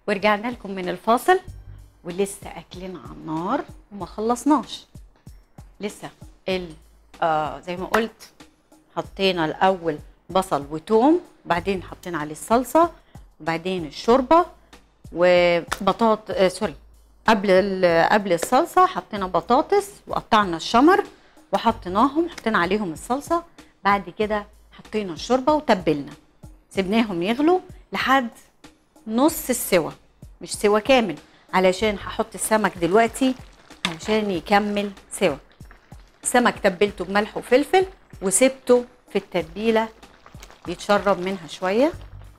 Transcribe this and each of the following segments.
ورجعنا لكم من الفاصل ولسه اكلنا على النار وما خلصناش لسه. زي ما قلت حطينا الاول بصل وتوم، وبعدين حطينا عليه الصلصه، وبعدين الشوربه وبطاط سوري، قبل الصلصه حطينا بطاطس وقطعنا الشمر وحطيناهم، حطينا عليهم الصلصه. بعد كده حطينا الشوربه وتبلنا، سيبناهم يغلوا لحد نص السوا، مش سوا كامل، علشان هحط السمك دلوقتي علشان يكمل سوا. السمك تبلته بملح وفلفل وسبته في التتبيله يتشرب منها شويه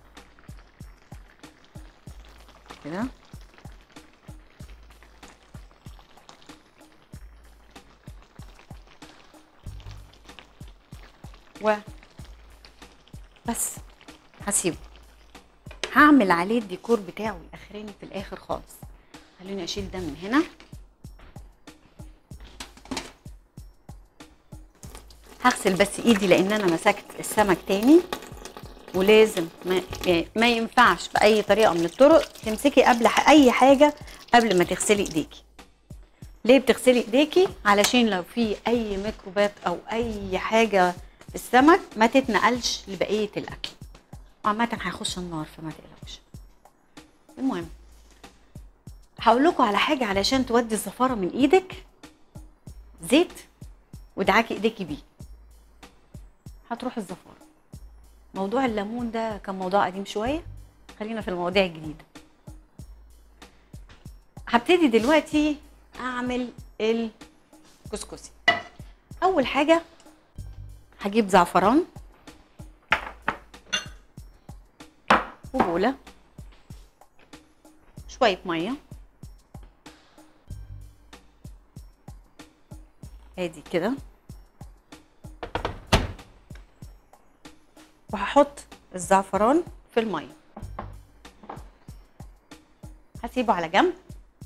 كده. بس هسيبه، هعمل عليه الديكور بتاعه الاخراني في الاخر خالص. خلوني اشيل ده من هنا. هغسل بس ايدي لان انا مسكت السمك تاني، ولازم ما ينفعش باي طريقه من الطرق تمسكي قبل اي حاجه قبل ما تغسلي ايديكي. ليه بتغسلي ايديكي؟ علشان لو في اي ميكروبات او اي حاجه في السمك ما تتنقلش لبقيه الاكل. عامه هيخش النار فما تقلقوش. المهم هقول لكم على حاجه علشان تودي الزفاره من ايدك. زيت ودعاكي ايديكي بيه هتروح الزفاره. موضوع الليمون ده كان موضوع قديم شويه، خلينا في المواضيع الجديده. هبتدي دلوقتي اعمل الكسكسي. اول حاجه هجيب زعفران وبوله، شويه ميه ادي كده، وهحط الزعفران في الميه، هسيبه على جنب.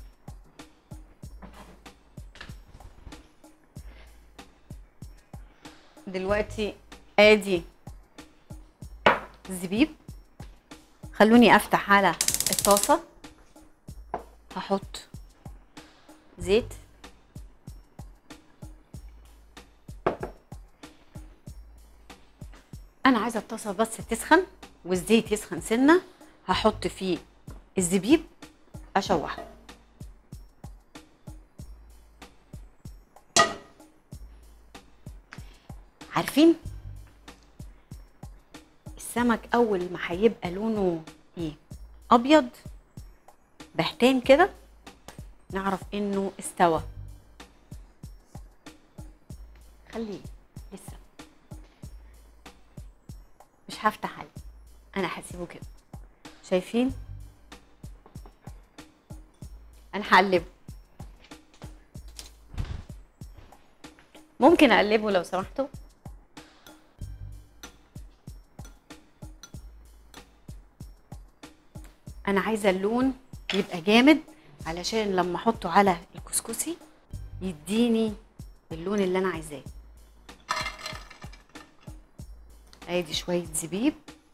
دلوقتي ادي الزبيب، خلوني افتح على الطاسه، هحط زيت، انا عايزه الطاسه بس تسخن والزيت يسخن سنه. هحط فيه الزبيب اشوحه. عارفين السمك اول ما هيبقى لونه ايه؟ ابيض بهتان كده، نعرف انه استوى. خليه لسه، مش هفتح عليه، انا هسيبه كده. شايفين؟ انا هقلبه، ممكن اقلبه لو سمحتوا. انا عايزه اللون يبقى جامد علشان لما احطه على الكسكسي يديني اللون اللي انا عايزاه. ادي شويه زبيب،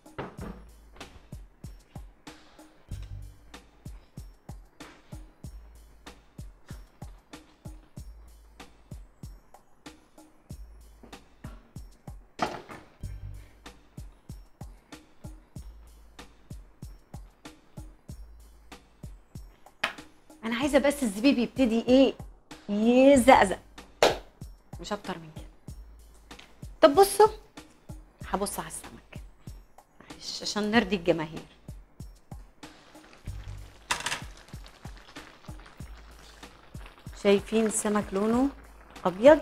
انا عايزه بس الزبيب يبتدي ايه؟ يزقزق، مش اكتر من كده. طب بصوا، هبص على السمك معلش عشان نرضي الجماهير. شايفين السمك لونه ابيض؟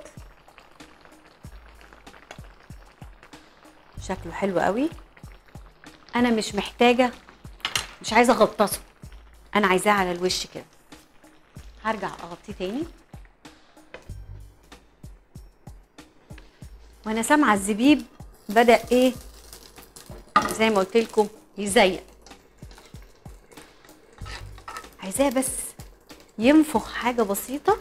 شكله حلو قوي. انا مش محتاجه، مش عايزه اغطسه، انا عايزاه على الوش كده. هرجع اغطيه تاني وانا سامعه الزبيب بدأ ايه زي ما قلت لكم يزيق. عايزاه بس ينفخ حاجه بسيطه.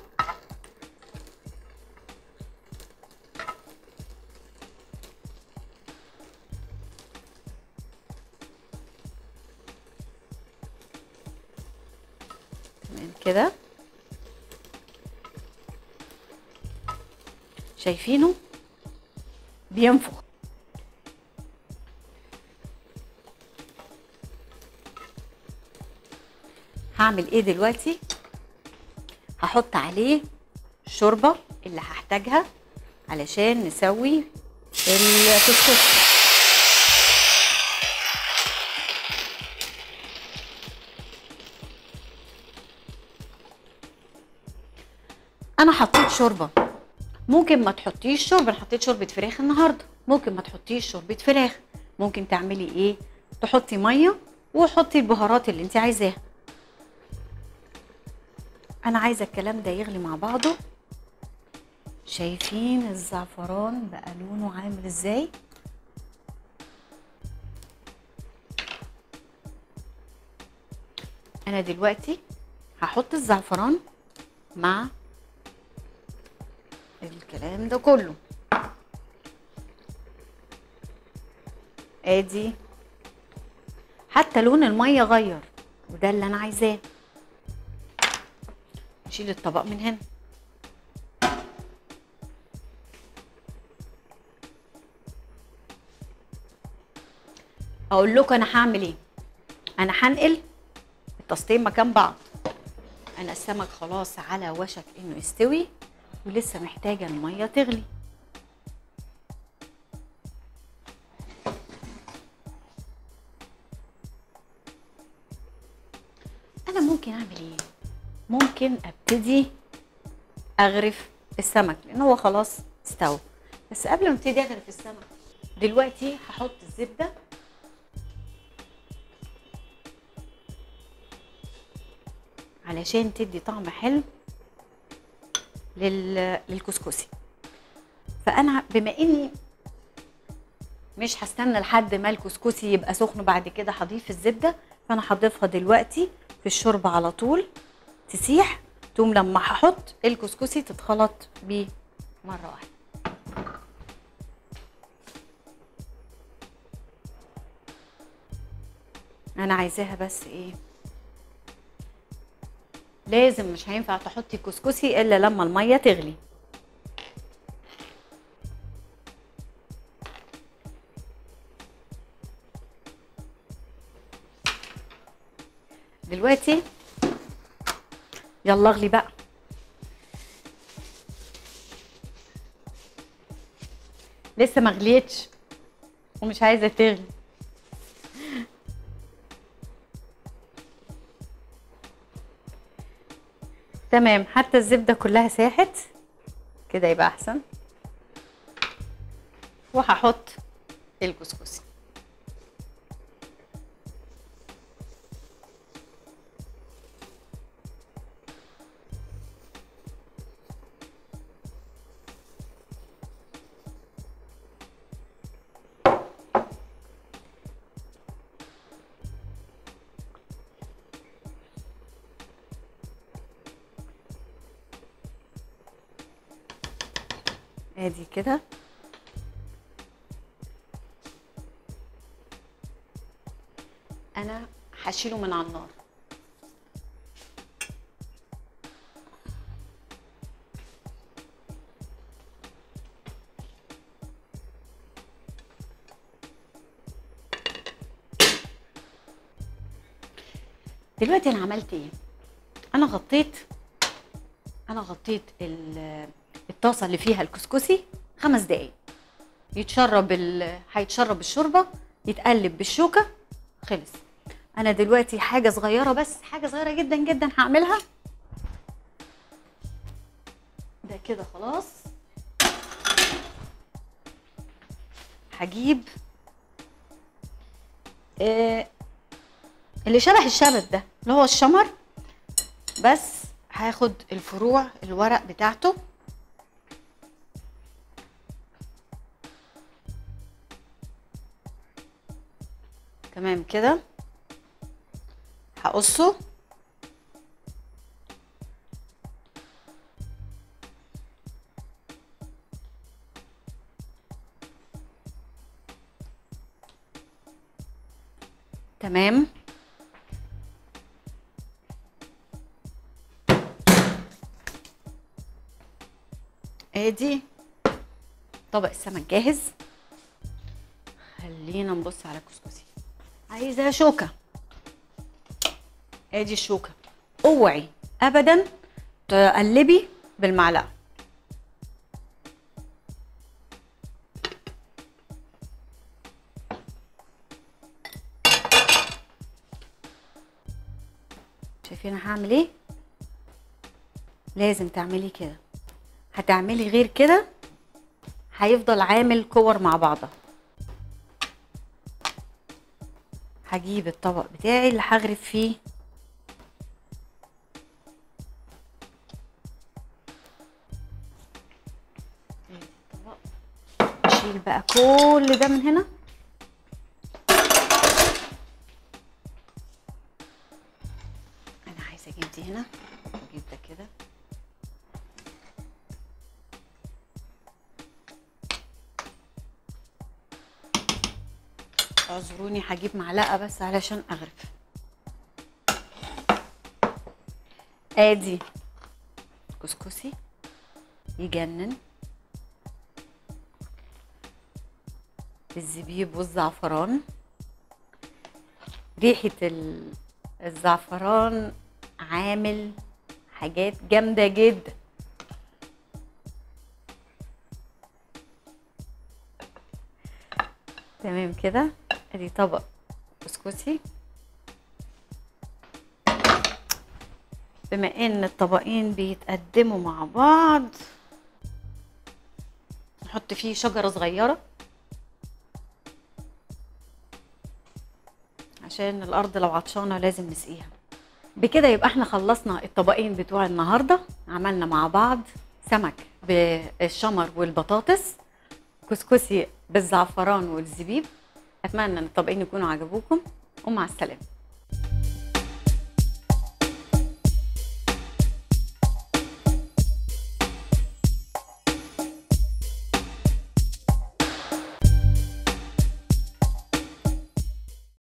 تمام كده. شايفينه بينفخ. هعمل ايه دلوقتي؟ هحط عليه الشوربه اللي هحتاجها علشان نسوي الكسكسي. انا حطيت شوربه، ممكن ما تحطيش شوربه. انا حطيت شوربه فراخ النهارده، ممكن ما تحطيش شوربه فراخ. ممكن تعملي ايه؟ تحطي ميه وحطي البهارات اللي انت عايزاها. انا عايزه الكلام ده يغلي مع بعضه. شايفين الزعفران بقى لونه عامل ازاي؟ انا دلوقتي هحط الزعفران مع الكلام ده كله. ادي حتى لون الميه غير، وده اللي انا عايزاه. نشيل الطبق من هنا. اقول لكم انا هعمل ايه. انا هنقل الطاستين مكان بعض. انا السمك خلاص على وشك انه يستوي، ولسه محتاجه الميه تغلي. انا ممكن اعمل ايه؟ ممكن ابتدي اغرف السمك لان هو خلاص استوى. بس قبل ما ابتدي اغرف السمك دلوقتي هحط الزبده علشان تدي طعم حلو للكسكسي. فانا بما اني مش هستنى لحد ما الكسكسي يبقى سخن بعد كده هضيف الزبده، فانا هضيفها دلوقتي في الشوربه على طول تسيح، تقوم لما هحط الكسكسي تتخلط بيه مره واحده. انا عايزاها بس ايه، لازم مش هينفع تحطي كسكسي الا لما الميه تغلي. دلوقتي يلا اغلي بقى. لسه ما غليتش ومش عايزه تغلي. تمام، حتى الزبده كلها ساحت كده يبقى احسن. وهحط الكسكسي. ادي كده. انا هشيله من على النار. دلوقتي انا عملت ايه؟ انا غطيت الطاسه اللي فيها الكسكسي 5 دقايق. هيتشرب الشوربه، يتقلب بالشوكه، خلص. انا دلوقتي حاجه صغيره، بس حاجه صغيره جدا جدا هعملها. ده كده خلاص. هجيب اللي شبه الشبت ده اللي هو الشمر، بس هاخد الفروع الورق بتاعته تمام كده. هقصه تمام. ادي طبق السمك جاهز. خلينا نبص على الكسكسي. عايزه شوكه، ادي الشوكه. اوعي ابدا تقلبي بالمعلقه. شايفين انا هعمل ايه؟ لازم تعملي كده، هتعملي غير كده هيفضل عامل كور مع بعضها. هجيب الطبق بتاعي اللي هغرف فيه الطبق. اشيل بقى كل ده من هنا. انا عايزه اجيب دي هنا واجيب ده كده. اعذروني هجيب معلقه بس علشان اغرف. ادي كسكسي يجنن بالزبيب والزعفران. ريحه الزعفران عامل حاجات جامده جدا. تمام كده. ادي طبق كسكسي. بما ان الطبقين بيتقدموا مع بعض نحط فيه شجرة صغيرة عشان الارض لو عطشانة لازم نسقيها. بكده يبقى احنا خلصنا الطبقين بتوع النهاردة. عملنا مع بعض سمك بالشمر والبطاطس، كسكسي بالزعفران والزبيب. اتمنى ان الطبقين يكونوا عجبوكم ومع السلامة.